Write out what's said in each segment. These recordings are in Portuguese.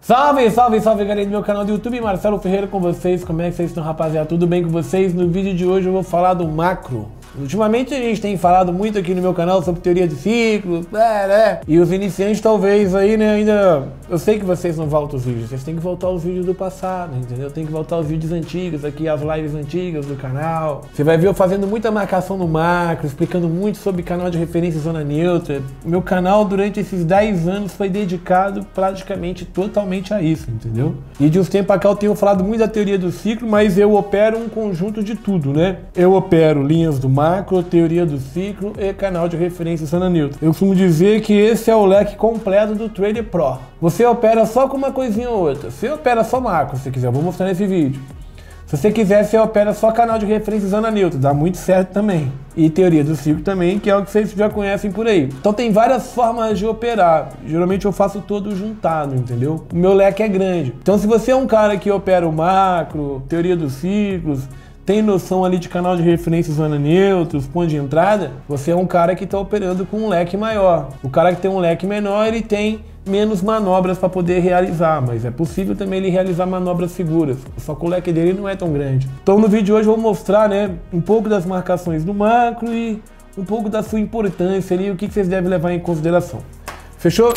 Salve, salve, salve galera do meu canal do YouTube, Marcelo Ferreira com vocês. Como é que vocês estão, rapaziada? Tudo bem com vocês? No vídeo de hoje eu vou falar do macro. Ultimamente a gente tem falado muito aqui no meu canal sobre teoria de ciclos, E os iniciantes talvez aí, né, ainda... Eu sei que vocês não voltam os vídeos, vocês têm que voltar os vídeos do passado, entendeu? Tem que voltar os vídeos antigos aqui, as lives antigas do canal. Você vai ver eu fazendo muita marcação no macro, explicando muito sobre canal de referência zona neutra. O meu canal durante esses 10 anos foi dedicado praticamente totalmente a isso, entendeu? E de uns tempos pra cá eu tenho falado muito da teoria do ciclo, mas eu opero um conjunto de tudo, né? Eu opero linhas do macro, teoria do ciclo e canal de referência zona neutra. Eu costumo dizer que esse é o leque completo do Trader Pro. Você opera só com uma coisinha ou outra. Você opera só macro, se quiser, eu vou mostrar nesse vídeo. Se você quiser, você opera só canal de referência zona neutra, dá muito certo também. E teoria do ciclo também, que é o que vocês já conhecem por aí. Então tem várias formas de operar. Geralmente eu faço todo juntado, entendeu? O meu leque é grande. Então se você é um cara que opera o macro, teoria dos ciclos, tem noção ali de canal de referência zona neutra, os pontos de entrada, você é um cara que está operando com um leque maior. O cara que tem um leque menor, ele tem menos manobras para poder realizar, mas é possível também ele realizar manobras seguras, só que o leque dele não é tão grande. Então no vídeo de hoje eu vou mostrar, né, um pouco das marcações do macro e um pouco da sua importância ali, o que vocês devem levar em consideração. Fechou?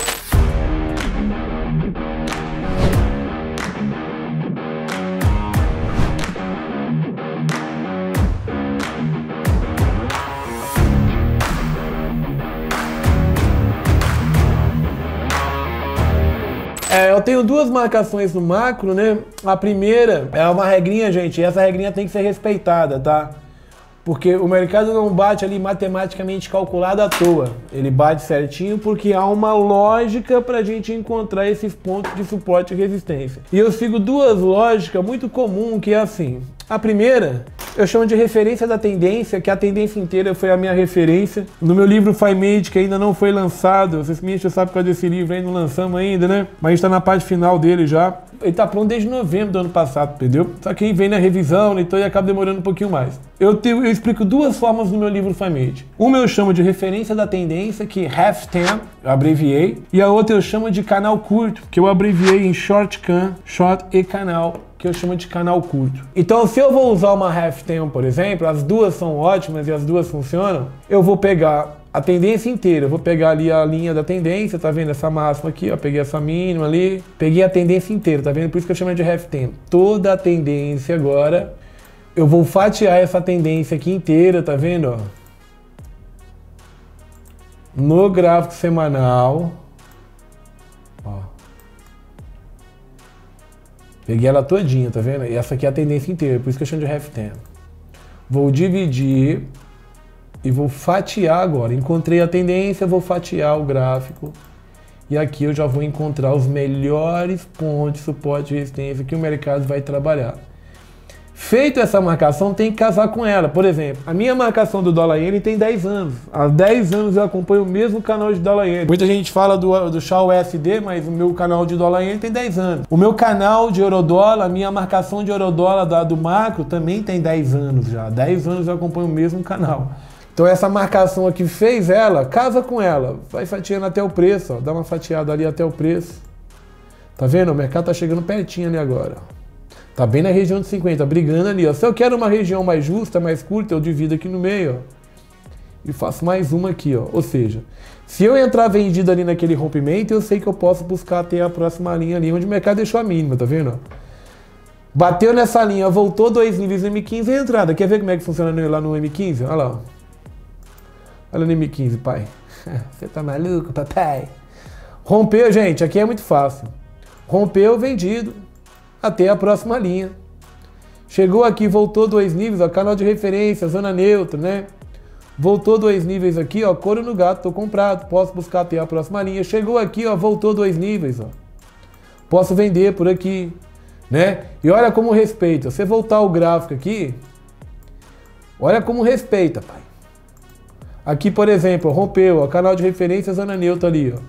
Eu tenho duas marcações no macro, né? A primeira é uma regrinha, gente, e essa regrinha tem que ser respeitada, tá? Porque o mercado não bate ali matematicamente calculado à toa. Ele bate certinho porque há uma lógica pra gente encontrar esses pontos de suporte e resistência. E eu sigo duas lógicas muito comuns, que é assim. A primeira, eu chamo de referência da tendência, que a tendência inteira foi a minha referência. No meu livro FiMate, que ainda não foi lançado, vocês me enchem o saco por causa desse livro aí, não lançamos ainda, né? Mas a gente tá na parte final dele já. Ele tá pronto desde novembro do ano passado, entendeu? Só que aí vem na revisão, né, então ele acaba demorando um pouquinho mais. Eu explico duas formas no meu livro FiMate. Uma eu chamo de referência da tendência, que é half time, eu abreviei. E a outra eu chamo de canal curto, que eu abreviei em short can, short e canal, que eu chamo de canal curto. Então se eu vou usar uma half time, por exemplo, as duas são ótimas e as duas funcionam, eu vou pegar a tendência inteira, eu vou pegar ali a linha da tendência, tá vendo essa máxima aqui, ó, peguei essa mínima ali, peguei a tendência inteira, tá vendo? Por isso que eu chamo de half time. Toda a tendência agora, eu vou fatiar essa tendência aqui inteira, tá vendo, ó? No gráfico semanal, ó. Peguei ela todinha, tá vendo? E essa aqui é a tendência inteira, por isso que eu chamo de half time. Vou dividir e vou fatiar agora. Encontrei a tendência, vou fatiar o gráfico. E aqui eu já vou encontrar os melhores pontos de suporte e resistência que o mercado vai trabalhar. Feito essa marcação, tem que casar com ela. Por exemplo, a minha marcação do dólar iene tem 10 anos. Há 10 anos eu acompanho o mesmo canal de dólar iene. Muita gente fala do Shao USD, mas o meu canal de dólar iene tem 10 anos. O meu canal de eurodólar, a minha marcação de eurodólar do macro também tem 10 anos já. 10 anos eu acompanho o mesmo canal. Então essa marcação aqui fez ela, casa com ela. Vai fatiando até o preço, ó. Dá uma fatiada ali até o preço. Tá vendo? O mercado tá chegando pertinho ali agora, ó. Tá bem na região de 50, brigando ali, ó. Se eu quero uma região mais justa, mais curta, eu divido aqui no meio, ó. E faço mais uma aqui, ó. Ou seja, se eu entrar vendido ali naquele rompimento, eu sei que eu posso buscar até a próxima linha ali, onde o mercado deixou a mínima, tá vendo, ó? Bateu nessa linha, voltou 2 níveis no M15 e entrada. Quer ver como é que funciona lá no M15? Olha lá, ó. Olha no M15, pai. Você tá maluco, papai? Rompeu, gente, aqui é muito fácil. Rompeu, vendido até a próxima linha. Chegou aqui, voltou 2 níveis, ó, canal de referência, zona neutra, né? Voltou 2 níveis aqui, ó, couro no gato, tô comprado, posso buscar até a próxima linha. Chegou aqui, ó, voltou 2 níveis, ó. Posso vender por aqui, né? E olha como respeita. Se você voltar o gráfico aqui, olha como respeita, pai. Aqui, por exemplo, rompeu, ó, canal de referência, zona neutra ali, ó.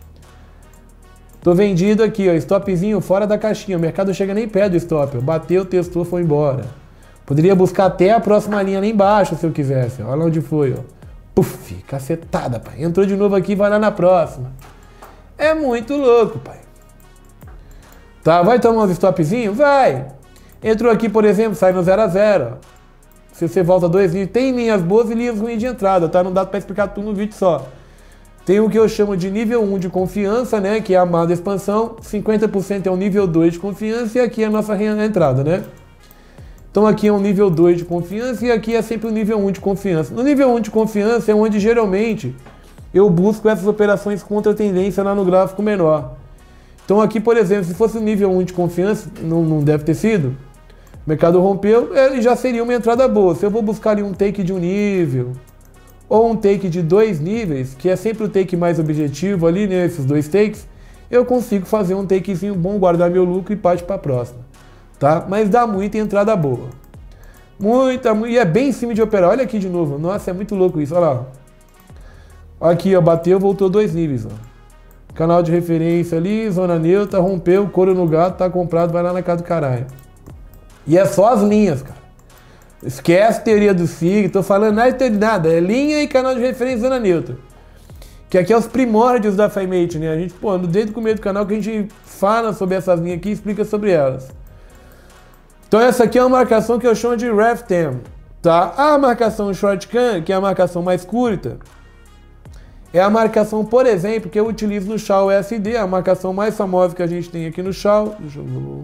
Tô vendido aqui, ó, stopzinho fora da caixinha, o mercado chega nem perto do stop, ó. Bateu, testou, foi embora. Poderia buscar até a próxima linha lá embaixo, se eu quisesse, ó. Olha onde foi, ó. Puf, cacetada, pai. Entrou de novo aqui, vai lá na próxima. É muito louco, pai. Tá? Vai tomar uns stopzinhos? Vai! Entrou aqui, por exemplo, sai no 0 a 0. Se você volta 2 níveis, tem linhas boas e linhas ruins de entrada, tá? Não dá pra explicar tudo no vídeo só. Tem o que eu chamo de nível 1 de confiança, né? Que é a amada expansão. 50% é o nível 2 de confiança e aqui é a nossa entrada, né? Então aqui é um nível 2 de confiança e aqui é sempre o nível 1 de confiança. No nível 1 de confiança é onde geralmente eu busco essas operações contra tendência lá no gráfico menor. Então aqui, por exemplo, se fosse o nível 1 de confiança, não deve ter sido, o mercado rompeu, ele já seria uma entrada boa. Se eu vou buscar ali um take de um nível ou um take de 2 níveis, que é sempre o take mais objetivo ali, né, esses 2 takes, eu consigo fazer um takezinho bom, guardar meu lucro e partir para a próxima. Tá? Mas dá muita entrada boa. E é bem em cima de operar. Olha aqui de novo. Nossa, é muito louco isso. Olha lá. Aqui, ó, bateu, voltou 2 níveis. Ó. Canal de referência ali, zona neutra, rompeu, couro no gato, tá comprado, vai lá na casa do caralho. E é só as linhas, cara. Esquece teoria do SIG, tô falando nada, é linha e canal de referência zona neutra. Que aqui é os primórdios da FiMate, né? A gente, pô, desde o começo do canal que a gente fala sobre essas linhas aqui e explica sobre elas. Então essa aqui é uma marcação que eu chamo de REF10, tá? A marcação Short-Can, que é a marcação mais curta, é a marcação, por exemplo, que eu utilizo no Shao SD, a marcação mais famosa que a gente tem aqui no Shao. Deixa eu ver.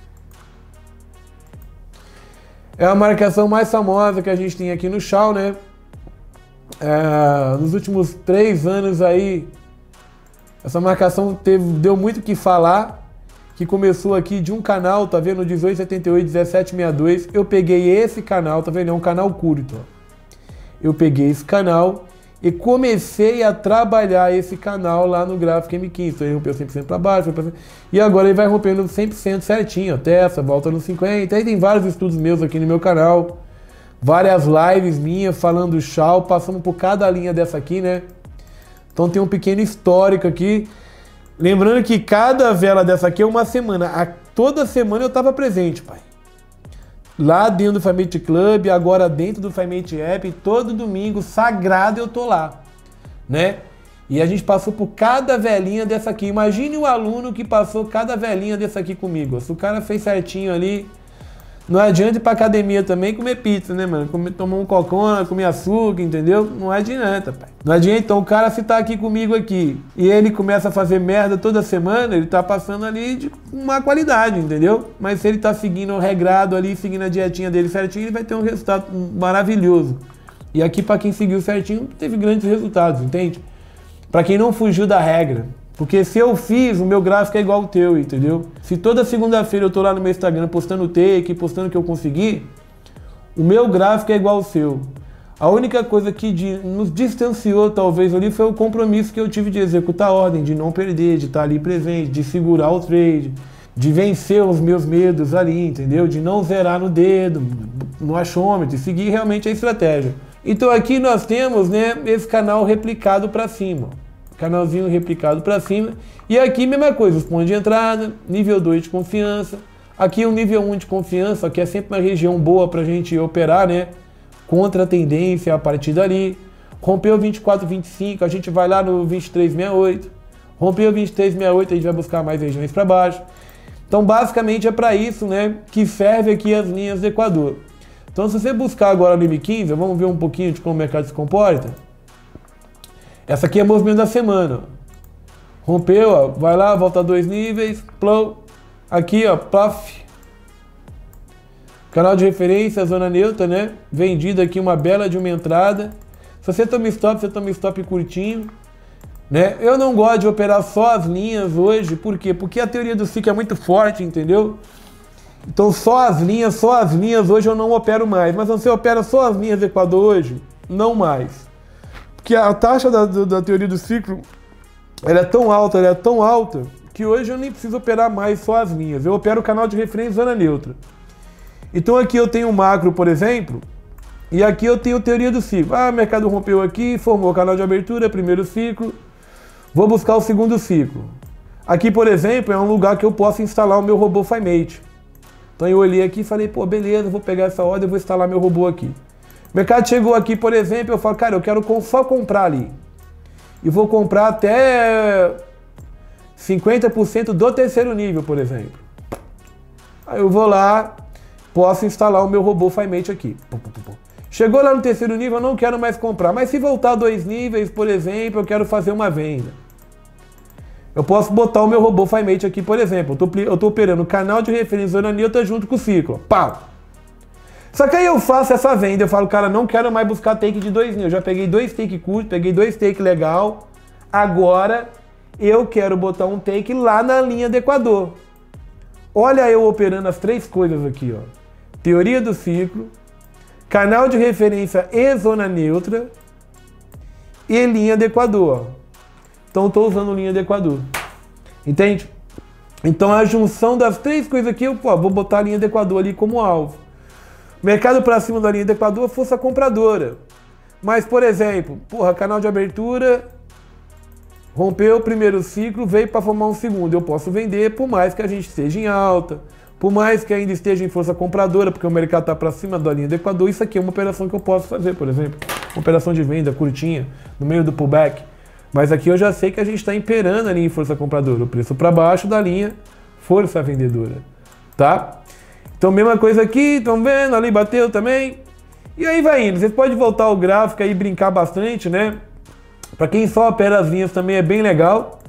É a marcação mais famosa que a gente tem aqui no Shao, né? Nos últimos 3 anos aí, essa marcação deu muito o que falar, que começou aqui de um canal, tá vendo? 1878, 1762. Eu peguei esse canal, tá vendo? É um canal curto, ó. Eu peguei esse canal e comecei a trabalhar esse canal lá no gráfico M15. Então ele rompeu 100% para baixo, e agora ele vai rompendo 100% certinho, até essa volta no 50. Aí tem vários estudos meus aqui no meu canal, várias lives minhas falando do Shao, passando por cada linha dessa aqui, né? Então tem um pequeno histórico aqui. Lembrando que cada vela dessa aqui é uma semana. Toda semana eu estava presente, pai. Lá dentro do FiMate Club, agora dentro do FiMate App, todo domingo, sagrado, eu tô lá, né? E a gente passou por cada velinha dessa aqui. Imagine o aluno que passou cada velinha dessa aqui comigo. Se o cara fez certinho ali, não adianta ir pra academia também comer pizza, né, mano? Tomar um cocona, comer açúcar, entendeu? Não adianta, pai. Não adianta. Então o cara, se tá aqui comigo aqui e ele começa a fazer merda toda semana, ele tá passando ali de uma qualidade, entendeu? Mas se ele tá seguindo o regrado ali, seguindo a dietinha dele certinho, ele vai ter um resultado maravilhoso. E aqui, pra quem seguiu certinho, teve grandes resultados, entende? Pra quem não fugiu da regra. Porque se eu fiz, o meu gráfico é igual ao teu, entendeu? Se toda segunda-feira eu tô lá no meu Instagram postando take, postando o que eu consegui, o meu gráfico é igual ao seu. A única coisa que nos distanciou, talvez, ali foi o compromisso que eu tive de executar a ordem, de não perder, de estar ali presente, de segurar o trade, de vencer os meus medos ali, entendeu? De não zerar no dedo, no achômetro, de seguir realmente a estratégia. Então aqui nós temos, né, esse canal replicado para cima. Canalzinho replicado para cima. E aqui mesma coisa, os pontos de entrada, nível 2 de confiança. Aqui o nível 1 de confiança, que é sempre uma região boa para a gente operar, né? Contra a tendência a partir dali. Rompeu 24,25, a gente vai lá no 23,68. Rompeu 23,68, a gente vai buscar mais regiões para baixo. Então basicamente é para isso, né, que serve aqui as linhas do Equador. Então se você buscar agora no M15, vamos ver um pouquinho de como o mercado se comporta. Essa aqui é o movimento da semana. Rompeu, ó, vai lá, volta 2 níveis, plou. Aqui, ó, plof. Canal de referência, zona neutra, né? Vendido aqui uma bela de uma entrada. Se você toma stop, você toma stop curtinho, né? Eu não gosto de operar só as linhas hoje, por quê? Porque a teoria do ciclo é muito forte, entendeu? Então só as linhas hoje eu não opero mais. Mas se você opera só as linhas do Equador hoje, não mais. Porque a taxa da teoria do ciclo, ela é tão alta, que hoje eu nem preciso operar mais só as linhas. Eu opero o canal de referência zona neutra. Então aqui eu tenho um macro, por exemplo, e aqui eu tenho teoria do ciclo. Ah, o mercado rompeu aqui, formou o canal de abertura, primeiro ciclo. Vou buscar o segundo ciclo. Aqui, por exemplo, é um lugar que eu posso instalar o meu robô FiMate. Então eu olhei aqui e falei, pô, beleza, vou pegar essa ordem e vou instalar meu robô aqui. O mercado chegou aqui, por exemplo, eu falo, cara, eu quero só comprar ali. E vou comprar até 50% do terceiro nível, por exemplo. Aí eu vou lá, posso instalar o meu robô FiMate aqui. Chegou lá no terceiro nível, eu não quero mais comprar. Mas se voltar 2 níveis, por exemplo, eu quero fazer uma venda. Eu posso botar o meu robô FiMate aqui, por exemplo. Eu tô operando o canal de referência Zona Neutra junto com o ciclo. Pau! Só que aí eu faço essa venda, eu falo, cara, não quero mais buscar take de 2 níveis. Eu já peguei 2 take curto, peguei 2 take legal. Agora eu quero botar um take lá na linha do Equador. Olha eu operando as 3 coisas aqui, ó. Teoria do ciclo, canal de referência e zona neutra e linha do Equador. Então eu estou usando linha do Equador. Entende? Então a junção das 3 coisas aqui, eu vou botar a linha do Equador ali como alvo. Mercado para cima da linha do Equador, força compradora. Mas, por exemplo, canal de abertura, rompeu o primeiro ciclo, veio para formar um segundo. Eu posso vender por mais que a gente esteja em alta, por mais que ainda esteja em força compradora, porque o mercado está para cima da linha do Equador. Isso aqui é uma operação que eu posso fazer, por exemplo. Uma operação de venda curtinha, no meio do pullback. Mas aqui eu já sei que a gente está imperando a linha em força compradora, o preço para baixo da linha força vendedora, tá? Então, mesma coisa aqui, estão vendo? Ali bateu também. E aí vai indo. Você pode voltar ao gráfico aí e brincar bastante, né? Para quem só opera as linhas também é bem legal.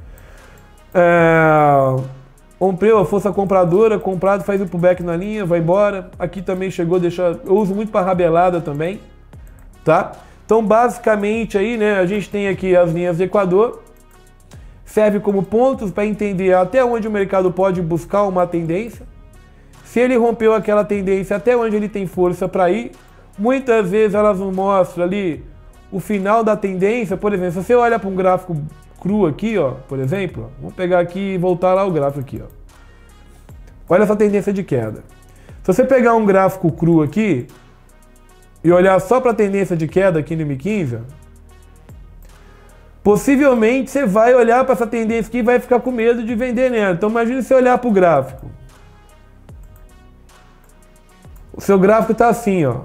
Rompeu a força compradora, comprado, faz o pullback na linha, vai embora. Aqui também chegou, eu uso muito para rabelada também, tá? Então, basicamente aí, né, a gente tem aqui as linhas de Equador. Serve como pontos para entender até onde o mercado pode buscar uma tendência. Se ele rompeu aquela tendência, até onde ele tem força para ir. Muitas vezes elas não mostram ali o final da tendência. Por exemplo, se você olha para um gráfico cru aqui, ó, por exemplo, vamos pegar aqui e voltar lá o gráfico aqui, ó. Olha essa tendência de queda. Se você pegar um gráfico cru aqui e olhar só para a tendência de queda aqui no M15, possivelmente você vai olhar para essa tendência aqui e vai ficar com medo de vender nela. Então imagine você olhar para o gráfico. O seu gráfico está assim, ó.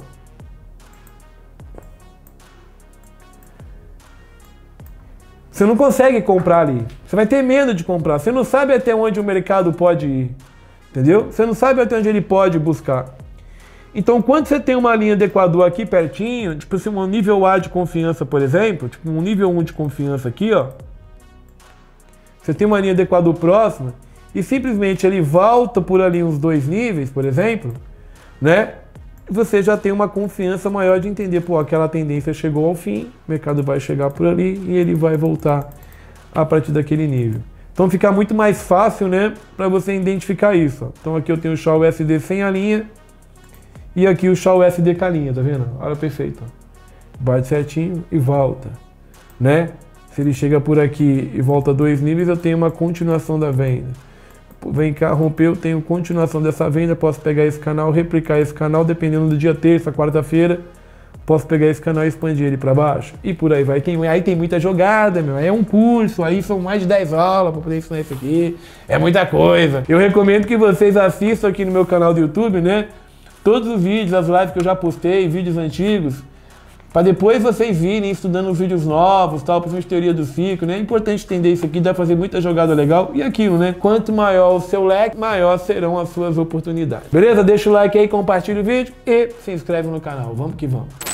Você não consegue comprar ali. Você vai ter medo de comprar. Você não sabe até onde o mercado pode ir. Entendeu? Você não sabe até onde ele pode buscar. Então, quando você tem uma linha de Equador aqui pertinho, tipo assim, um nível A de confiança, por exemplo, tipo um nível 1 de confiança aqui, ó. Você tem uma linha de Equador próxima e simplesmente ele volta por ali uns 2 níveis, por exemplo, né? Você já tem uma confiança maior de entender, pô, aquela tendência chegou ao fim, o mercado vai chegar por ali e ele vai voltar a partir daquele nível. Então fica muito mais fácil, né, para você identificar isso. Ó. Então aqui eu tenho o Shaw USD sem a linha e aqui o Shaw USD com a linha, tá vendo? Olha, perfeito. Ó. Bate certinho e volta, né? Se ele chega por aqui e volta 2 níveis, eu tenho uma continuação da venda. Vem cá, rompeu, tenho continuação dessa venda, posso pegar esse canal, replicar esse canal, dependendo do dia terça, quarta-feira, posso pegar esse canal e expandir ele para baixo. E por aí vai. Aí tem muita jogada, meu. Aí é um curso, aí são mais de 10 aulas para poder ensinar isso aqui. É muita coisa. Eu recomendo que vocês assistam aqui no meu canal do YouTube, né? Todos os vídeos, as lives que eu já postei, vídeos antigos, para depois vocês virem estudando os vídeos novos, tal, principalmente teoria do ciclo, né? É importante entender isso aqui, dá pra fazer muita jogada legal. E aquilo, né? Quanto maior o seu leque, maior serão as suas oportunidades. Beleza? Deixa o like aí, compartilha o vídeo e se inscreve no canal. Vamos que vamos.